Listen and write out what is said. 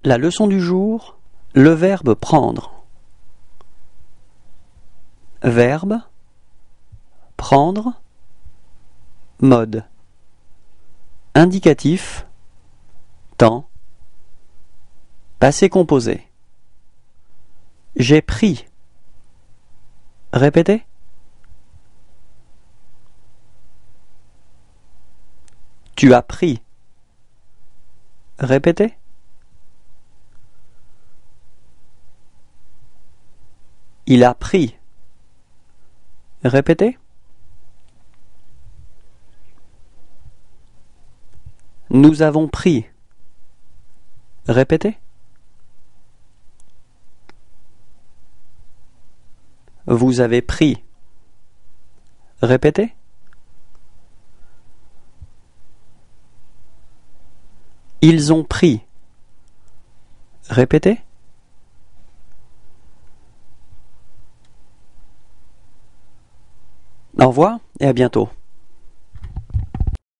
La leçon du jour, le verbe prendre. Verbe, prendre, mode. Indicatif, temps, passé composé. J'ai pris. Répétez. Tu as pris. Répétez. Il a pris. Répétez. Nous avons pris. Répétez. Vous avez pris. Répétez. Ils ont pris. Répétez. Au revoir et à bientôt.